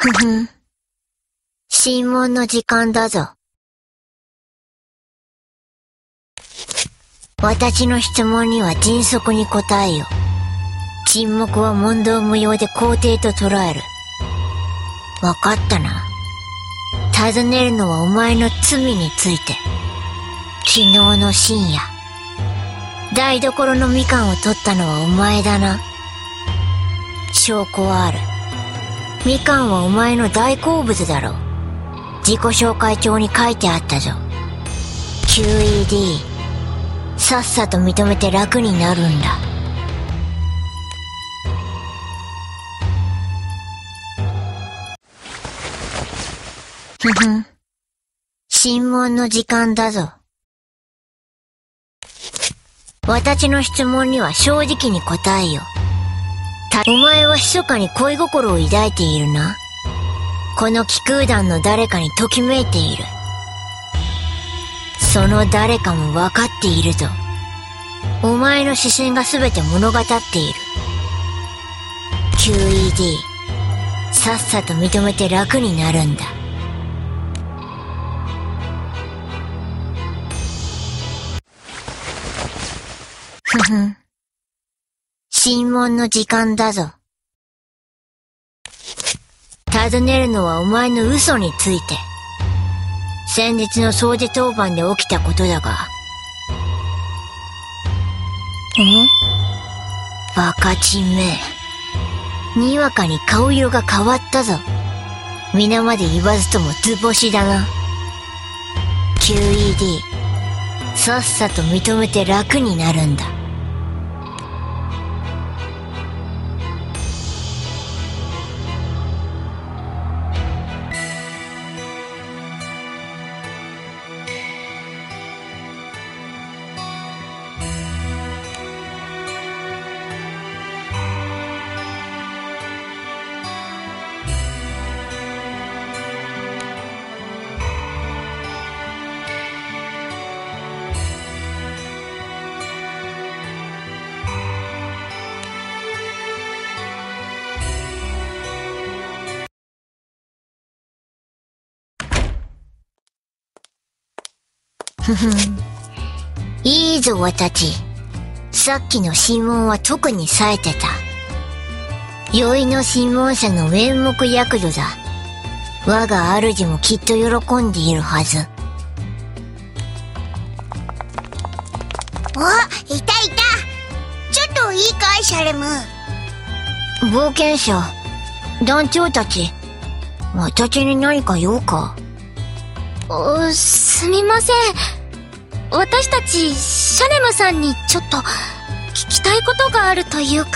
ふふん。審問の時間だぞ。私の質問には迅速に答えよ。沈黙は問答無用で肯定と捉える。わかったな。尋ねるのはお前の罪について。昨日の深夜、台所のみかんを取ったのはお前だな。証拠はある。みかんはお前の大好物だろう。自己紹介帳に書いてあったぞ。QED、さっさと認めて楽になるんだ。ふふん。審問の時間だぞ。私の質問には正直に答えよ。お前は密かに恋心を抱いているな。この気空団の誰かにときめいている。その誰かも分かっているぞ。お前の視線が全て物語っている。QED、さっさと認めて楽になるんだ。ふふん。審問の時間だぞ。尋ねるのはお前の嘘について。先日の掃除当番で起きたことだが。バカチンめ。にわかに顔色が変わったぞ。皆まで言わずとも図星だな。QED、さっさと認めて楽になるんだ。ふふん。いいぞ、わたち。さっきの審問は特に冴えてた。酔いの審問者の面目躍如だ。我が主もきっと喜んでいるはず。 お、いたいた。ちょっといいかい、シャレム。 冒険者、団長たち、私に何か用か？ すみません。私たち、シャレムさんにちょっと聞きたいことがあるというか、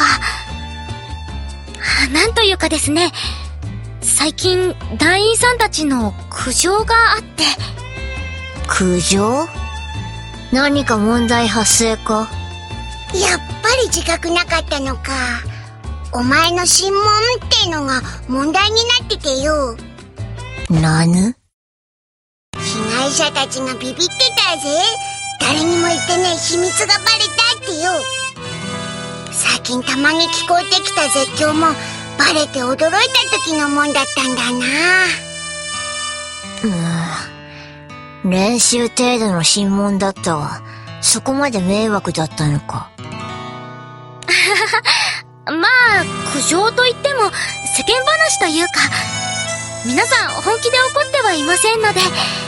なんというかですね、最近団員さんたちの苦情があって。 苦情？何か問題発生か？ やっぱり自覚なかったのか。お前の審問ってのが問題になっててよ。 なぬ？ 被害者たちがビビってたぜ。誰にも言ってねえ秘密がバレたってよ。最近たまに聞こえてきた絶叫もバレて驚いた時のもんだったんだな。 練習程度の審問だったわ。そこまで迷惑だったのか。 まあ、苦情といっても世間話というか、皆さん本気で怒ってはいませんので。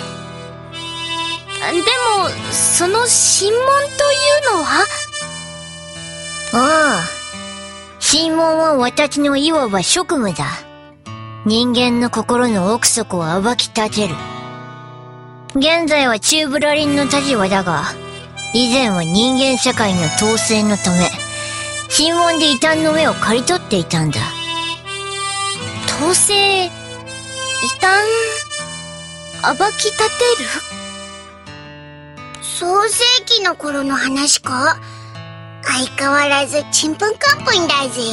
でも、その審問というのは？ ああ。審問は私のいわば職務だ。人間の心の奥底を暴き立てる。現在はチューブラリンの立場だが、以前は人間社会の統制のため、審問で異端の目を刈り取っていたんだ。 統制、異端、暴き立てる？ 創世紀の頃の話か？相変わらずちんぷんかんぷんだぜ。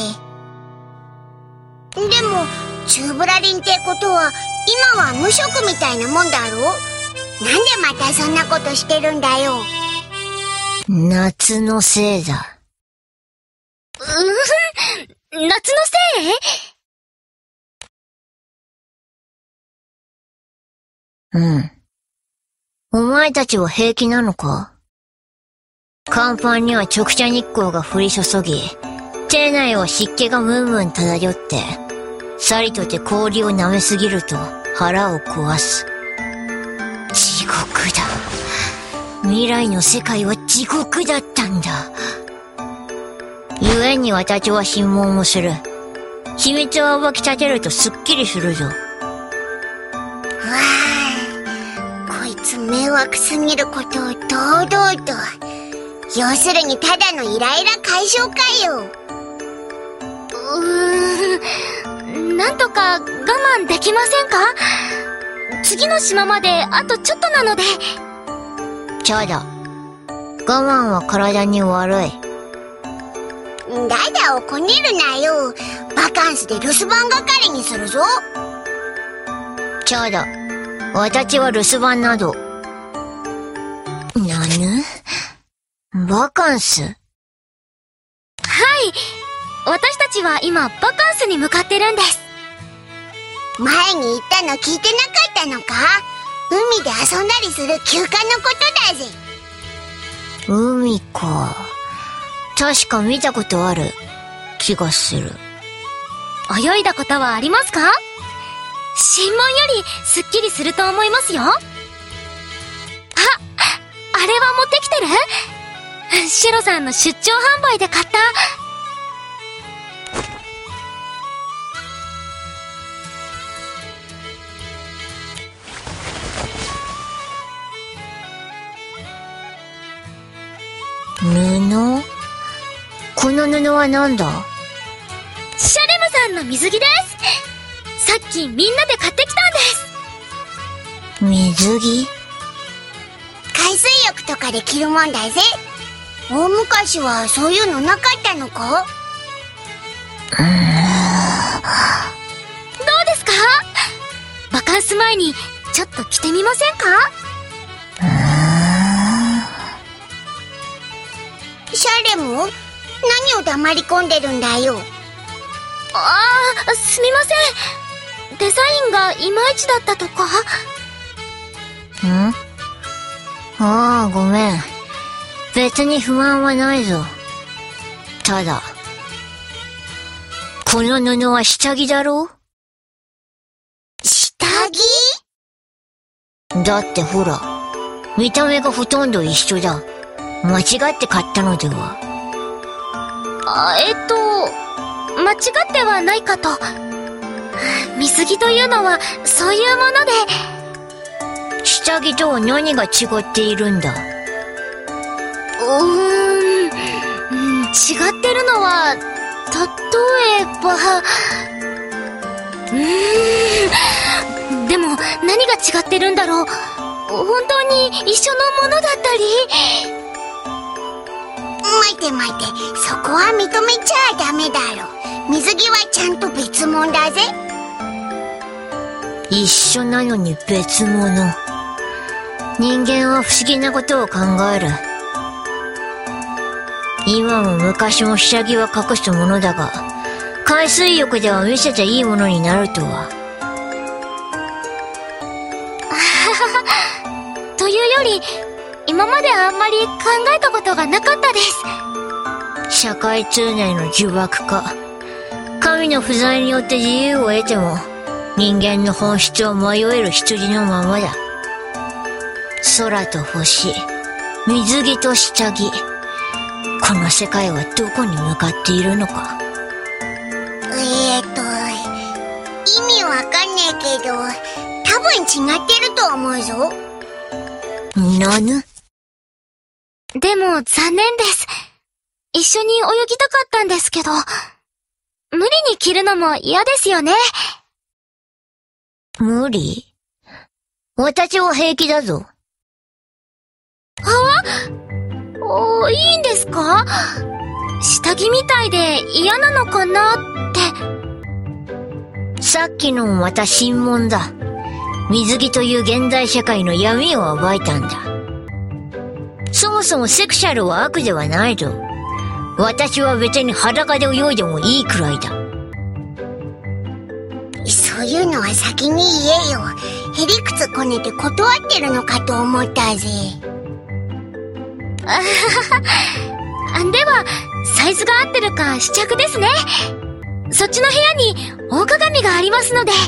でもチューブラリンってことは今は無職みたいなもんだろ？なんでまたそんなことしてるんだよ。 夏のせいだ。 夏のせい？ うん。お前たちは平気なのか？甲板には直射日光が降り注ぎ、艇内は湿気がムンムン漂って、さりとて氷を舐めすぎると腹を壊す。地獄だ。未来の世界は地獄だったんだ。故に私は尋問をする。秘密を暴き立てるとすっきりするぞ。 わあ、こいつ迷惑すぎることを堂々と。要するにただのイライラ解消かよ。 なんとか我慢できませんか？次の島まであとちょっとなので。 ちょうど。我慢は体に悪い。 だだおこねるなよ。バカンスで留守番係にするぞ。 ちょうど。私は留守番など。なぬ？バカンス？ はい。私たちは今バカンスに向かってるんです。 前に言ったの聞いてなかったのか？海で遊んだりする休暇のことだぜ。 海か。確か見たことある気がする。 泳いだことはありますか？審問よりすっきりすると思いますよ。あれは持ってきてる？シロさんの出張販売で買った。 布？この布は何だ？ シャレムさんの水着です。さっきみんなで買ってきたんです。 水着？ 海水浴とかで着るもんだぜ。大昔はそういうのなかったのか？ どうですか？バカンス前にちょっと着てみませんか？ シャレム？何を黙り込んでるんだよ。 すみません。デザインがいまいちだったとか？ ああ、ごめん。別に不満はないぞ。ただ、この布は下着だろ？ 下着？ だってほら、見た目がほとんど一緒だ。間違って買ったのでは？ 間違ってはないかと。水着というのはそういうもので。 下着とは何が違っているんだ？ 違ってるのは、例えば、でも何が違ってるんだろう。本当に一緒のものだったり。 待て待て、そこは認めちゃダメだろ。水着はちゃんと別物だぜ。 一緒なのに別物。人間は不思議なことを考える。今も昔も下着は隠すものだが、海水浴では見せていいものになるとは。 というより、今まであんまり考えたことがなかったです。 社会通念の呪縛か。神の不在によって自由を得ても、人間の本質を迷える羊のままだ。空と星、水着と下着。この世界はどこに向かっているのか。 意味わかんねえけど、多分違ってると思うぞ。 なぬ？ でも残念です。一緒に泳ぎたかったんですけど、無理に着るのも嫌ですよね。 無理？私は平気だぞ。 いいんですか？下着みたいで嫌なのかなって。 さっきのもまた審問だ。水着という現代社会の闇を暴いたんだ。そもそもセクシャルは悪ではないぞ。私は別に裸で泳いでもいいくらいだ。 そういいうのは先に言えよ。へりくつこねて断ってるのかと思ったぜ。 では、サイズが合ってるか試着ですね。そっちの部屋に大鏡がありますので。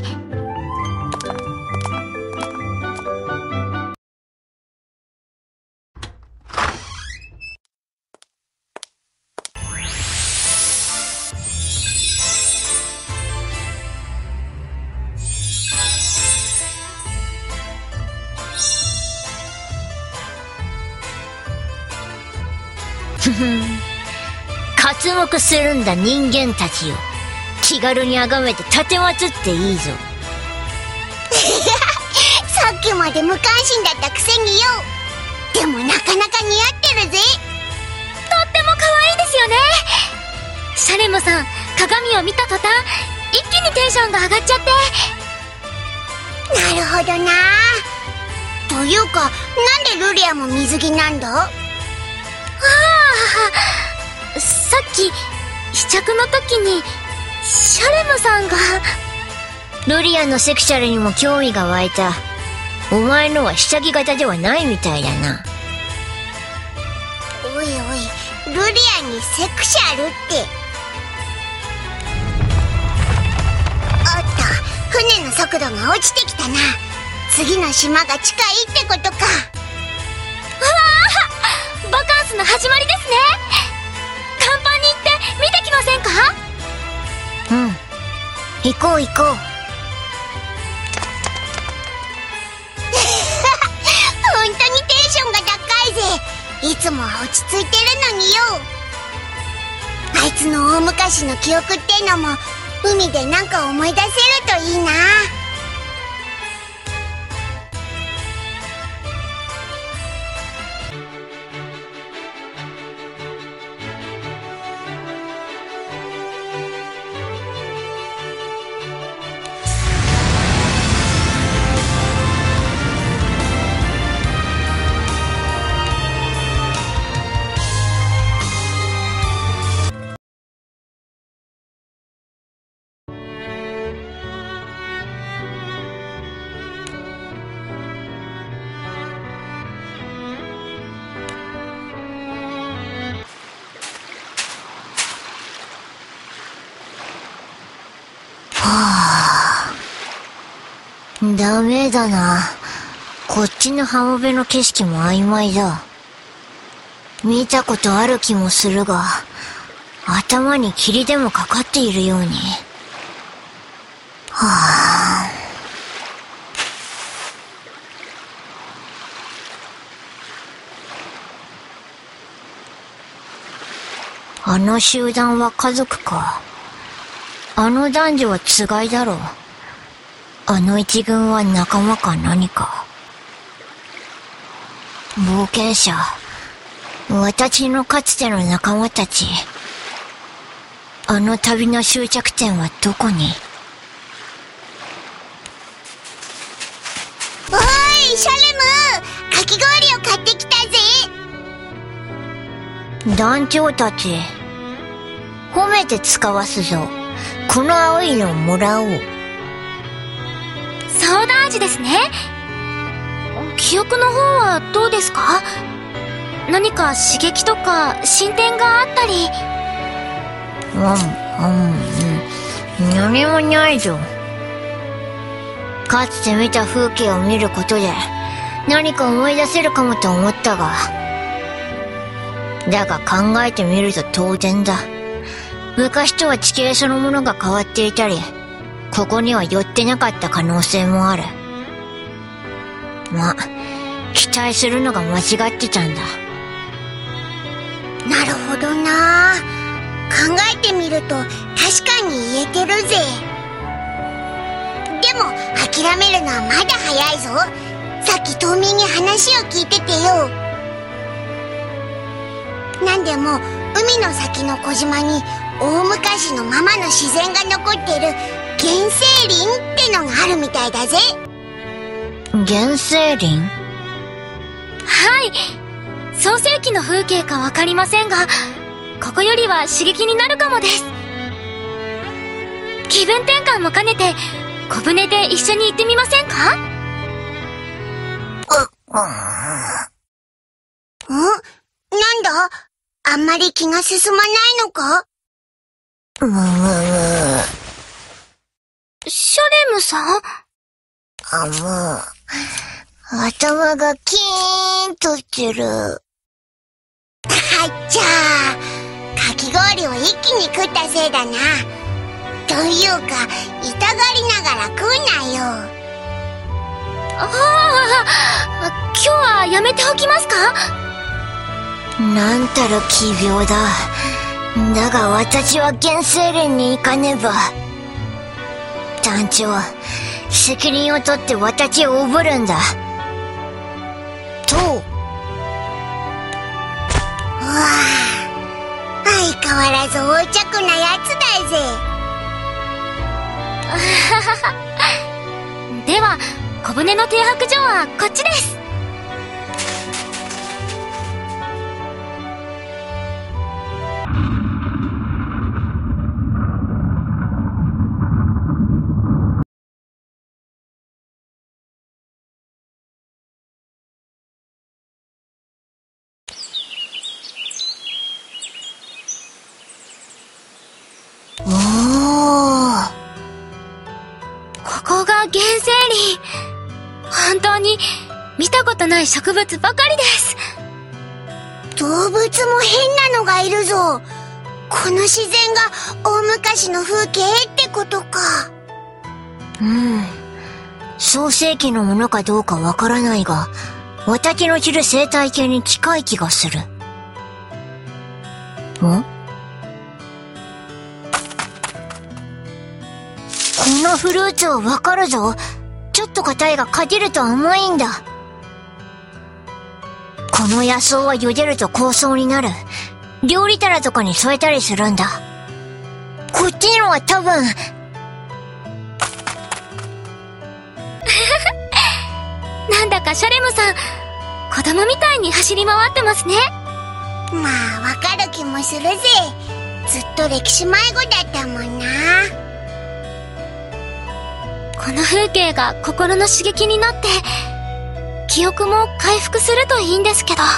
刮目するんだ人間たちよ。気軽に崇めて立てまつっていいぞ。 さっきまで無関心だったくせによ。でもなかなか似合ってるぜ。 とっても可愛いですよね。シャレムさん、鏡を見た途端一気にテンションが上がっちゃって。 なるほどな。というか、なんでルリアも水着なんだ？ さっき試着の時にシャレムさんが。 ルリアのセクシャルにも興味が湧いた。お前のは下着型ではないみたいだな。 おいおい、ルリアにセクシャルって。おっと、船の速度が落ちてきたな。次の島が近いってことか。 うわあ、バカンスの始まりですね。甲板に行って見てきませんか？ うん、行こう行こう。 本当にテンションが高いぜ。いつもは落ち着いてるのによ。あいつの大昔の記憶ってのも海でなんか思い出せるといいな。 ダメだな。こっちの浜辺の景色も曖昧だ。見たことある気もするが、頭に霧でもかかっているように。はあ。あの集団は家族か。あの男女はつがいだろう。あの一軍は仲間か何か。冒険者。私のかつての仲間たち。あの旅の終着点はどこに？ おい、シャレム！かき氷を買ってきたぜ！ 団長たち。褒めて使わすぞ。この青いのをもらおう。 ソーダ味ですね。記憶の方はどうですか？何か刺激とか進展があったり。 何もないぞ。かつて見た風景を見ることで何か思い出せるかもと思ったが。だが考えてみると当然だ。昔とは地形そのものが変わっていたり、ここには寄ってなかった可能性もある。ま、期待するのが間違ってたんだ。 なるほどな。考えてみると確かに言えてるぜ。でも諦めるのはまだ早いぞ。さっき島民に話を聞いててよ。なんでも海の先の小島に大昔のままの自然が残ってる原生林ってのがあるみたいだぜ。 原生林？ はい。創世記の風景かわかりませんが、ここよりは刺激になるかもです。気分転換も兼ねて、 小舟で一緒に行ってみませんか？ なんだ？あんまり気が進まないのか？ シャレムさん？ 頭がキーンとしてる。 あっちゃー、かき氷を一気に食ったせいだな。というか、痛がりながら食うなよ。 今日はやめておきますか？ なんたる奇病だ。だが私は原生連に行かねば。団長、責任を取って私をおぶるんだ。と。 うわあ、相変わらず横着なやつだぜ。 では、小舟の停泊所はこっちです。ここが原生林。本当に見たことない植物ばかりです。 動物も変なのがいるぞ。この自然が大昔の風景ってことか。 創世紀のものかどうかわからないが、私の知る生態系に近い気がする。このフルーツはわかるぞ。ちょっと硬いがかじると甘いんだ。この野草は茹でると香草になる。料理タラとかに添えたりするんだ。こっちのは多分。 なんだかシャレムさん、子供みたいに走り回ってますね。 まあ、わかる気もするぜ。ずっと歴史迷子だったもんな。 この風景が心の刺激になって、記憶も回復するといいんですけど。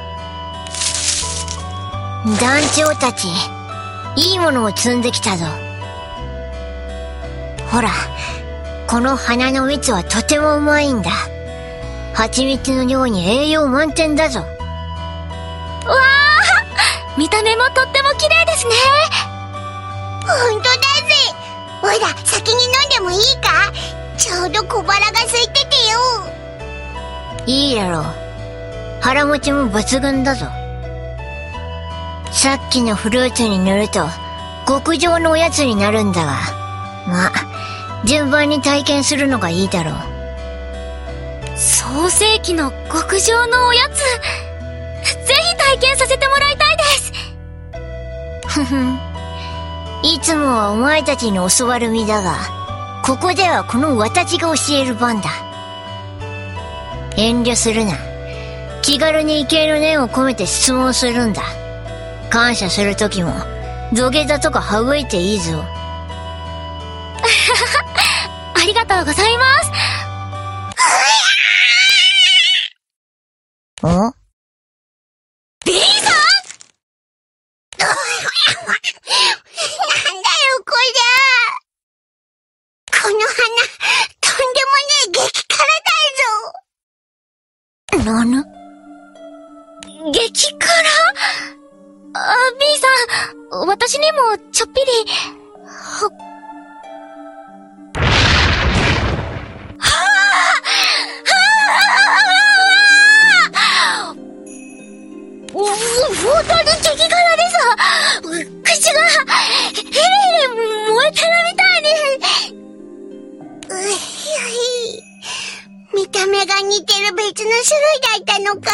団長たち、いいものを積んできたぞ。ほら、この花の蜜はとてもうまいんだ。蜂蜜のように栄養満点だぞ。わあ、見た目もとっても綺麗ですね。 ほんとだぜ。ほら、先に飲んでもいいか？ちょうど小腹が空いててよ。 いいだろう。腹持ちも抜群だぞ。さっきのフルーツに塗ると極上のおやつになるんだが、まあ順番に体験するのがいいだろう。 創世紀の極上のおやつ、ぜひ体験させてもらいたいです。 いつもはお前たちに教わる身だが、ここではこの私が教える番だ。遠慮するな。気軽に畏敬の念を込めて質問するんだ。感謝するときも土下座とか省いていいぞ。 ありがとうございます。 お？ ビリーさん？なんだよこりゃ。この花、とんでもねえ激辛だぞ。 なぬ？ 激辛？B さん、私にもちょっぴり、本当に激辛です。口が、ヘレヘレ燃えてるみたいに。 見た目が似てる別の種類だったのか。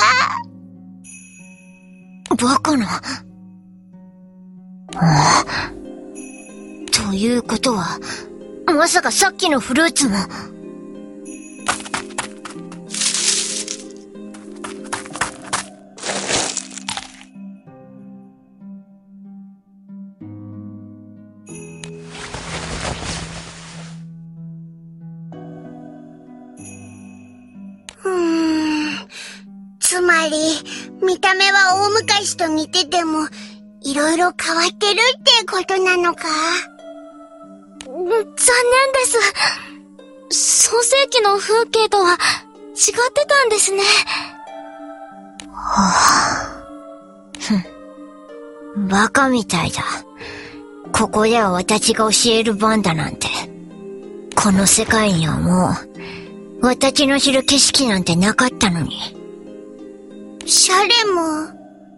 バカな。ということは、まさかさっきのフルーツも。 り、見た目は大昔と似てても、いろいろ変わってるってことなのか？ 残念です。創世記の風景とは違ってたんですね。 バカみたいだ。ここでは私が教える番だなんて。この世界にはもう、私の知る景色なんてなかったのに。 シャレも。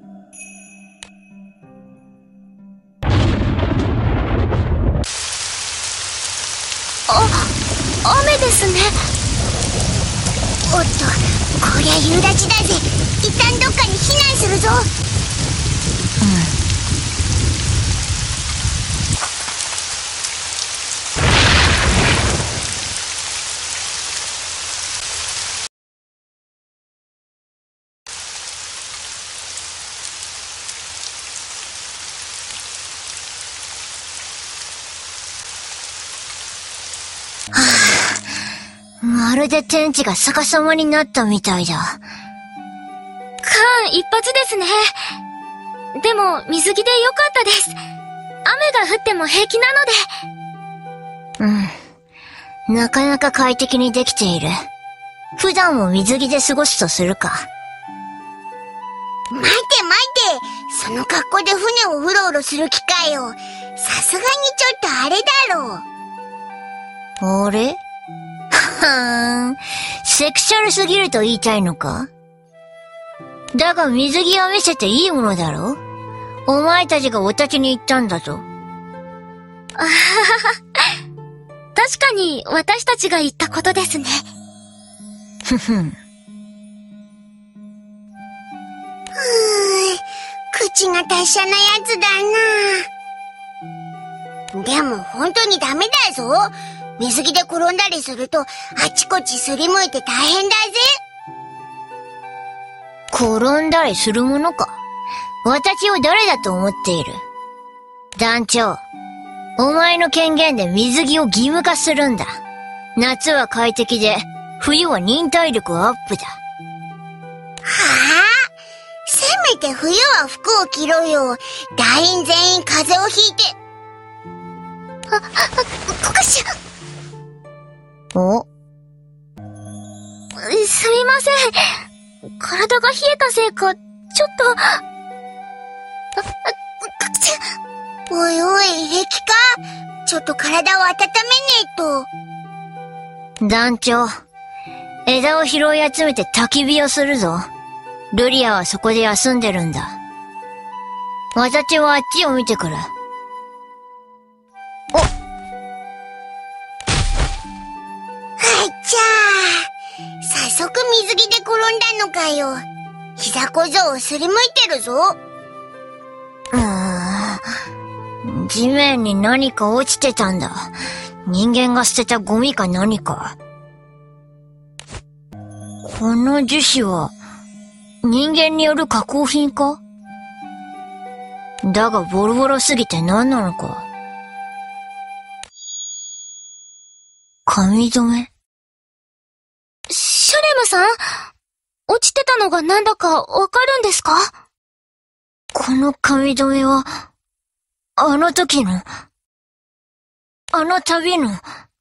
雨ですね。 おっと、こりゃ夕立だぜ。一旦どっかに避難するぞ。 まるで天地が逆さまになったみたいだ。 間一髪ですね。でも水着でよかったです。雨が降っても平気なので。なかなか快適にできている。普段も水着で過ごすとするか。 待て待て、その格好で船をうろうろする気かよ。さすがにちょっとあれだろう。 あれ？セクシャルすぎると言いたいのか？だが水着を見せていいものだろ？お前たちがおたちに言ったんだぞ。 確かに私たちが言ったことですね。 口が達者なやつだな。でも本当にダメだぞ。水着で転んだりするとあちこちすりむいて大変だぜ。 転んだりするものか。私を誰だと思っている。団長、お前の権限で水着を義務化するんだ。夏は快適で冬は忍耐力アップだ。 はあ？せめて冬は服を着ろよ。団員全員風邪をひいて。こかしら。 お？ すみません。体が冷えたせいか、ちょっと。 おいおい、平気か？ちょっと体を温めねえと。 団長、枝を拾い集めて焚き火をするぞ。ルリアはそこで休んでるんだ。私はあっちを見てくる。おっ。 早速水着で転んだのかよ。膝小僧をすりむいてるぞ。 地面に何か落ちてたんだ。人間が捨てたゴミか何か。この樹脂は人間による加工品か？だがボロボロすぎて何なのか。髪留め？ シャレムさん？落ちてたのがなんだかわかるんですか？ この髪留めは、あの時の、あの旅の。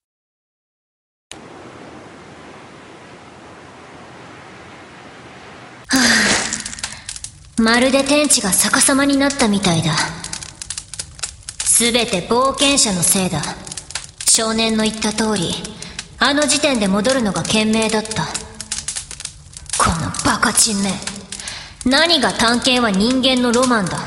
まるで天地が逆さまになったみたいだ。すべて冒険者のせいだ。少年の言った通り、あの時点で戻るのが賢明だった。このバカチンめ。何が探検は人間のロマンだ。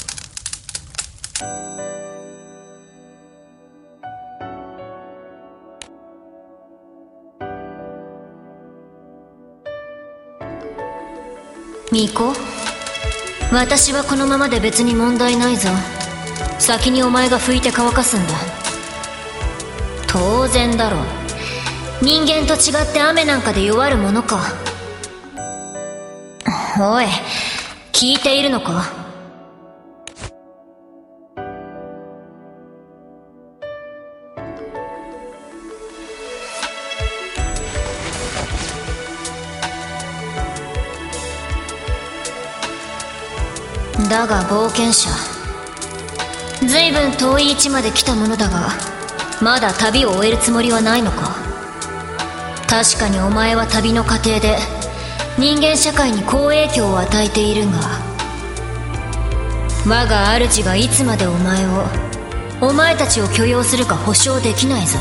ミコ、私はこのままで別に問題ないぞ。先にお前が拭いて乾かすんだ。当然だろう。人間と違って雨なんかで弱るものか。おい、聞いているのか？ だが冒険者、随分遠い位置まで来たものだが、まだ旅を終えるつもりはないのか。確かにお前は旅の過程で人間社会に好影響を与えているが、我が主がいつまでお前たちを許容するか保証できないぞ。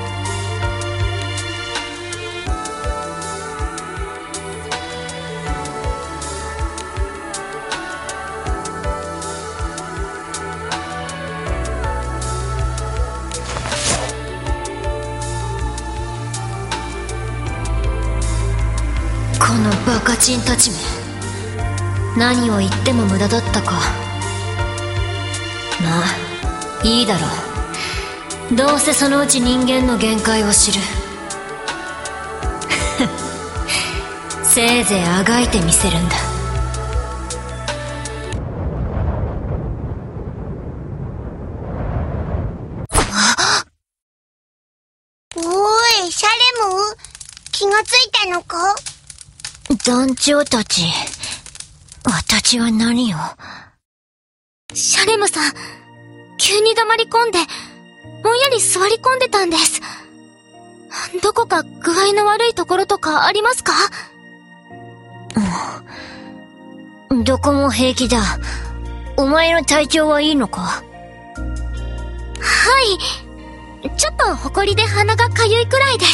このバカチンたちめ、何を言っても無駄だったか。まあいいだろう。どうせそのうち人間の限界を知る。せいぜいあがいてみせるんだ。 おい、シャレム、気がついたのか？ 団長たち、私は何を。 シャレムさん、急に黙り込んで、ぼんやり座り込んでたんです。どこか具合の悪いところとかありますか？ どこも平気だ。お前の体調はいいのか？ はい。ちょっと埃で鼻がかゆいくらいです。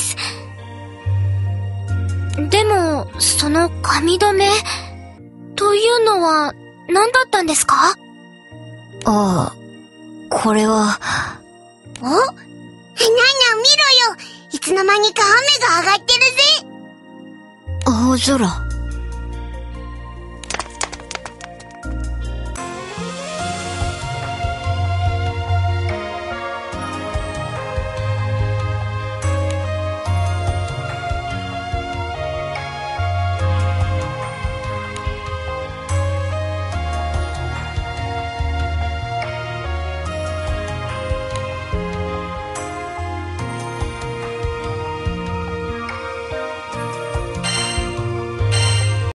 でも、その髪留め、というのは、何だったんですか？ ああ、これは。 お？ナナ見ろよ！いつの間にか雨が上がってるぜ！ 青空。